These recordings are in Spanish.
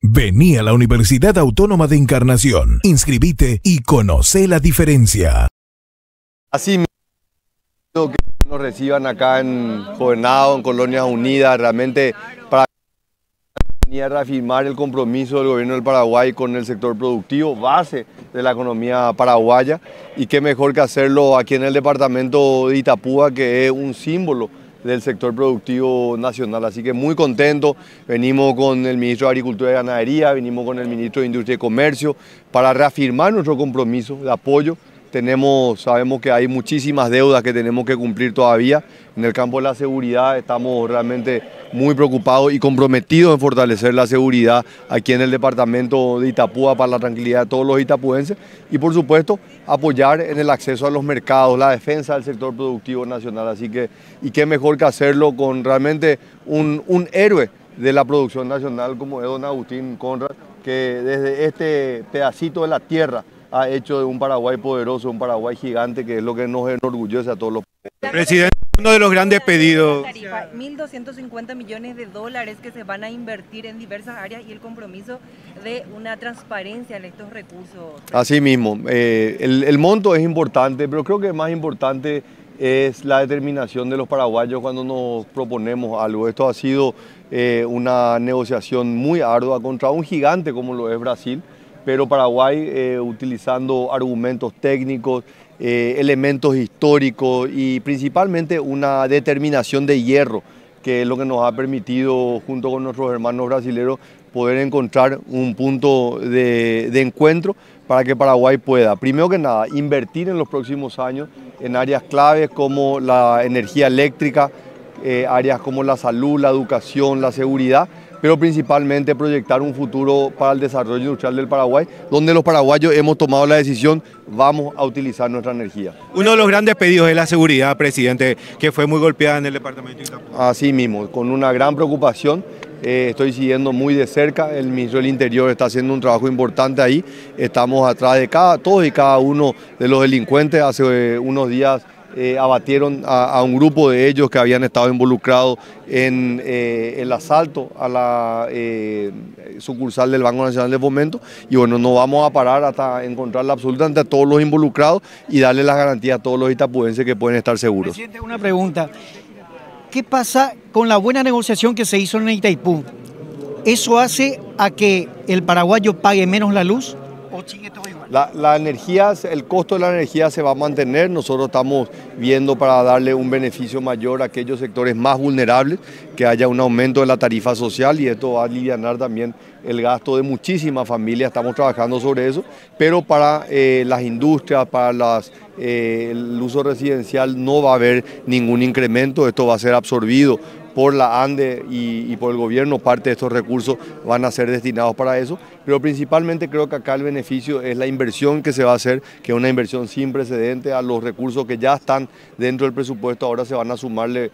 Vení a la Universidad Autónoma de Encarnación, inscribite y conoce la diferencia. Así mismo que nos reciban acá en Jovenado, en Colonias Unidas, realmente para reafirmar el compromiso del gobierno del Paraguay con el sector productivo, base de la economía paraguaya, y qué mejor que hacerlo aquí en el departamento de Itapúa, que es un símbolo del sector productivo nacional. Así que muy contento, venimos con el ministro de Agricultura y Ganadería, venimos con el ministro de Industria y Comercio para reafirmar nuestro compromiso de apoyo. Sabemos que hay muchísimas deudas que tenemos que cumplir todavía. En el campo de la seguridad estamos realmente muy preocupados y comprometidos en fortalecer la seguridad aquí en el departamento de Itapúa para la tranquilidad de todos los itapuenses y por supuesto apoyar en el acceso a los mercados, la defensa del sector productivo nacional. Así que, y qué mejor que hacerlo con realmente un héroe de la producción nacional como es don Agustín Conrad, que desde este pedacito de la tierra ha hecho de un Paraguay poderoso, un Paraguay gigante, que es lo que nos enorgullece a todos los países. Presidente, uno de los grandes pedidos. 1.250 millones de dólares que se van a invertir en diversas áreas y el compromiso de una transparencia en estos recursos. Así mismo, el monto es importante, pero creo que más importante es la determinación de los paraguayos cuando nos proponemos algo. Esto ha sido una negociación muy ardua contra un gigante como lo es Brasil, pero Paraguay utilizando argumentos técnicos, elementos históricos y principalmente una determinación de hierro, que es lo que nos ha permitido junto con nuestros hermanos brasileños poder encontrar un punto de encuentro para que Paraguay pueda, primero que nada, invertir en los próximos años en áreas claves como la energía eléctrica, áreas como la salud, la educación, la seguridad, pero principalmente proyectar un futuro para el desarrollo industrial del Paraguay, donde los paraguayos hemos tomado la decisión, vamos a utilizar nuestra energía. Uno de los grandes pedidos es la seguridad, presidente, que fue muy golpeada en el departamento de Itapúa. Así mismo, con una gran preocupación, estoy siguiendo muy de cerca, el ministro del Interior está haciendo un trabajo importante ahí, estamos atrás de todos y cada uno de los delincuentes. Hace unos días abatieron a un grupo de ellos que habían estado involucrados en el asalto a la sucursal del Banco Nacional de Fomento, y bueno, no vamos a parar hasta encontrar absolutamente a todos los involucrados y darle las garantías a todos los itapuenses que pueden estar seguros. Presidente, una pregunta. ¿Qué pasa con la buena negociación que se hizo en Itaipú? ¿Eso hace a que el paraguayo pague menos la luz o sigue todo igual? La energía, el costo de la energía se va a mantener. Nosotros estamos viendo para darle un beneficio mayor a aquellos sectores más vulnerables, que haya un aumento de la tarifa social, y esto va a alivianar también el gasto de muchísimas familias. Estamos trabajando sobre eso, pero para las industrias, para el uso residencial no va a haber ningún incremento. Esto va a ser absorbido por la ANDE y por el gobierno. Parte de estos recursos van a ser destinados para eso, pero principalmente creo que acá el beneficio es la inversión que se va a hacer, que es una inversión sin precedentes a los recursos que ya están dentro del presupuesto. Ahora se van a sumarle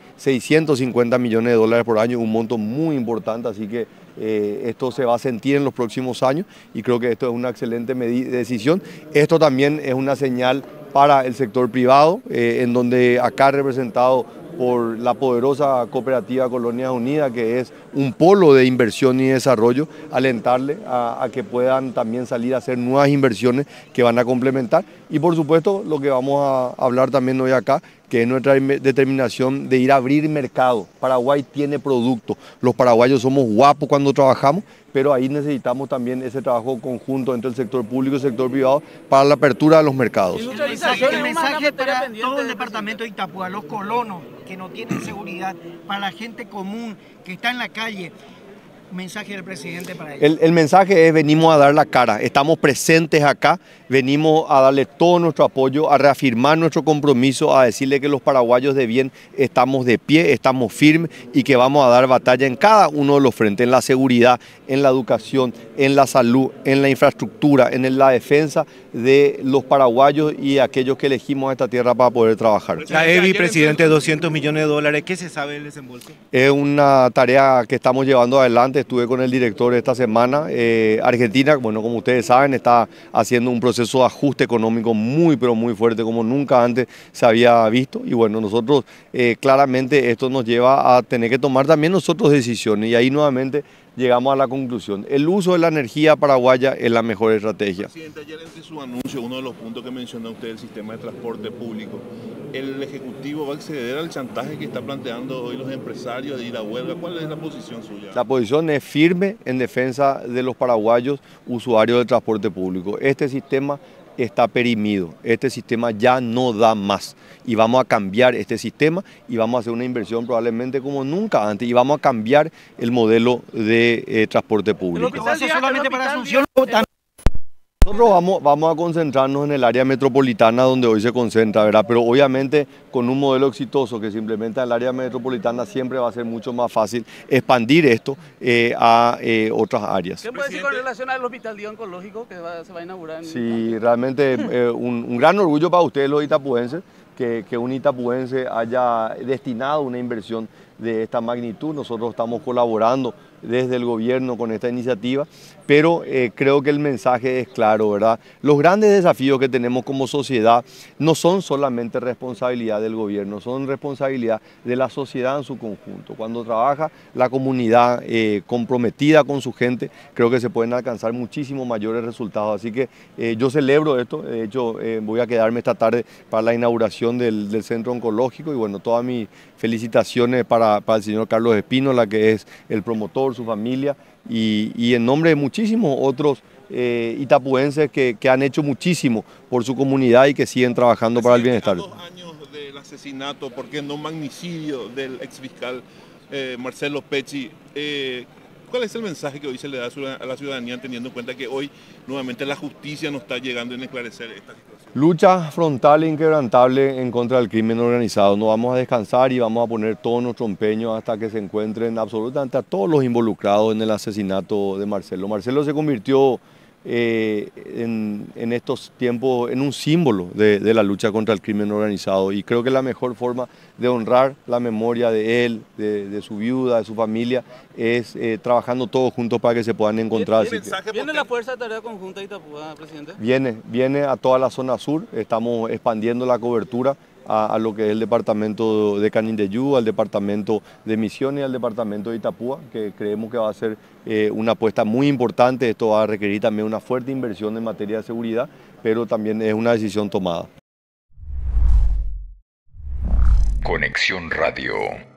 650 millones de dólares por año, un monto muy importante, así que esto se va a sentir en los próximos años y creo que esto es una excelente decisión. Esto también es una señal para el sector privado, en donde acá representado por la poderosa cooperativa Colonias Unidas, que es un polo de inversión y desarrollo, alentarle a que puedan también salir a hacer nuevas inversiones que van a complementar. Y por supuesto lo que vamos a hablar también hoy acá, que es nuestra determinación de ir a abrir mercado. Paraguay tiene producto, los paraguayos somos guapos cuando trabajamos, pero ahí necesitamos también ese trabajo conjunto entre el sector público y el sector privado para la apertura de los mercados. El mensaje para todo el departamento de Itapúa, los colonos que no tienen seguridad, para la gente común que está en la calle. Mensaje del presidente para ellos. El mensaje es: venimos a dar la cara, estamos presentes acá, venimos a darle todo nuestro apoyo, a reafirmar nuestro compromiso, a decirle que los paraguayos de bien estamos de pie, estamos firmes y que vamos a dar batalla en cada uno de los frentes, en la seguridad, en la educación, en la salud, en la infraestructura, en la defensa de los paraguayos y aquellos que elegimos esta tierra para poder trabajar. La EBI, presidente, 200 millones de dólares, ¿qué se sabe del desembolso? Es una tarea que estamos llevando adelante. Estuve con el director esta semana. Argentina, bueno, como ustedes saben, está haciendo un proceso de ajuste económico muy, pero muy fuerte, como nunca antes se había visto. Y bueno, nosotros claramente esto nos lleva a tener que tomar también nosotros decisiones. Y ahí nuevamente llegamos a la conclusión. El uso de la energía paraguaya es la mejor estrategia. Presidente, ayer entre su anuncio, uno de los puntos que mencionó usted, el sistema de transporte público, ¿el Ejecutivo va a acceder al chantaje que está planteando hoy los empresarios de ir a huelga? ¿Cuál es la posición suya? La posición es firme en defensa de los paraguayos usuarios del transporte público. Este sistema está perimido, este sistema ya no da más y vamos a cambiar este sistema y vamos a hacer una inversión probablemente como nunca antes y vamos a cambiar el modelo de transporte público. ¿Lo hace solamente para Asunción o también? Nosotros vamos a concentrarnos en el área metropolitana donde hoy se concentra, ¿verdad? Pero obviamente con un modelo exitoso que se implementa en el área metropolitana siempre va a ser mucho más fácil expandir esto a otras áreas. ¿Qué puede decir con relación al hospital día oncológico que se va a inaugurar? Sí, realmente un gran orgullo para ustedes los itapuenses que un itapuense haya destinado una inversión de esta magnitud. Nosotros estamos colaborando desde el gobierno con esta iniciativa, pero creo que el mensaje es claro, ¿verdad? Los grandes desafíos que tenemos como sociedad no son solamente responsabilidad del gobierno, son responsabilidad de la sociedad en su conjunto. Cuando trabaja la comunidad comprometida con su gente, creo que se pueden alcanzar muchísimos mayores resultados. Así que yo celebro esto, de hecho voy a quedarme esta tarde para la inauguración del centro oncológico y bueno, todas mis felicitaciones para el señor Carlos Espínola, que es el promotor, su familia, y en nombre de muchísimos otros itapuenses que han hecho muchísimo por su comunidad y que siguen trabajando para el bienestar. A 2 años del asesinato, ¿por qué no magnicidio del exfiscal Marcelo Pecci? ¿Cuál es el mensaje que hoy se le da a la ciudadanía teniendo en cuenta que hoy nuevamente la justicia no está llegando en esclarecer esta situación? Lucha frontal e inquebrantable en contra del crimen organizado. No vamos a descansar y vamos a poner todo nuestro empeño hasta que se encuentren absolutamente a todos los involucrados en el asesinato de Marcelo. Marcelo se convirtió en estos tiempos en un símbolo de la lucha contra el crimen organizado y creo que la mejor forma de honrar la memoria de él, de su viuda, de su familia, es trabajando todos juntos para que se puedan encontrar. ¿Viene la Fuerza de Tarea Conjunta de Itapúa, presidente? Viene a toda la zona sur, estamos expandiendo la cobertura a lo que es el departamento de Canindeyú, al departamento de Misiones y al departamento de Itapúa, que creemos que va a ser una apuesta muy importante. Esto va a requerir también una fuerte inversión en materia de seguridad, pero también es una decisión tomada. Conexión Radio.